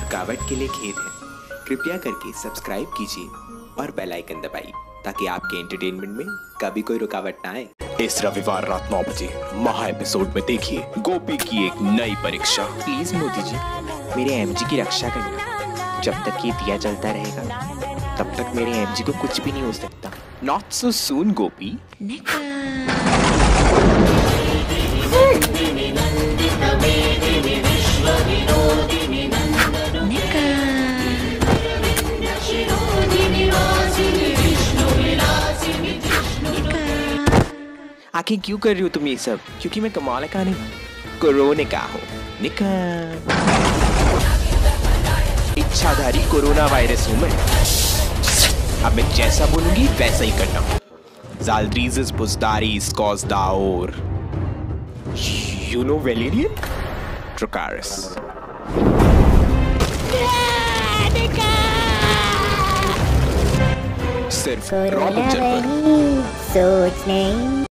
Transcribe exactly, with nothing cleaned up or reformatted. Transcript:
रुकावट के लिए खेद है। कृपया करके सब्सक्राइब कीजिए और बेल आइकन दबाइए ताकि आपके एंटरटेनमेंट में कभी कोई रुकावट ना आए। इस रविवार रात नौ बजे महा एपिसोड में देखिए गोपी की एक नई परीक्षा। प्लीज मोदी जी, मेरे एमजी की रक्षा करना। जब तक ये दिया जलता रहेगा तब तक मेरे एमजी को कुछ भी नहीं हो सकता। Not so soon Gopi. आखिर क्यों कर रही हो तुम ये सब? क्योंकि मैं कमाल का नहीं, कोरोना का हूँ। निका इच्छाधारी कोरोना वायरस हूँ मैं। अब मैं जैसा बोलूंगी वैसा ही करना। Zaldrizes Pusdaris Cosdaor. You know Valerian? Dracarys. सिर्फ रॉबिन पर। सोच नहीं